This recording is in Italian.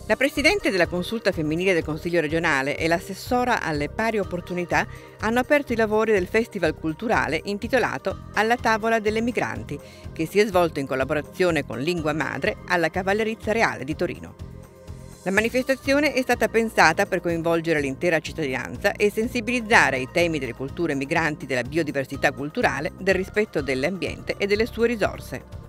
La Presidente della Consulta Femminile del Consiglio regionale e l'assessora alle pari opportunità hanno aperto i lavori del Festival culturale intitolato Alla tavola delle migranti, che si è svolto in collaborazione con Lingua Madre alla Cavallerizza Reale di Torino. La manifestazione è stata pensata per coinvolgere l'intera cittadinanza e sensibilizzare ai temi delle culture migranti, della biodiversità culturale, del rispetto dell'ambiente e delle sue risorse.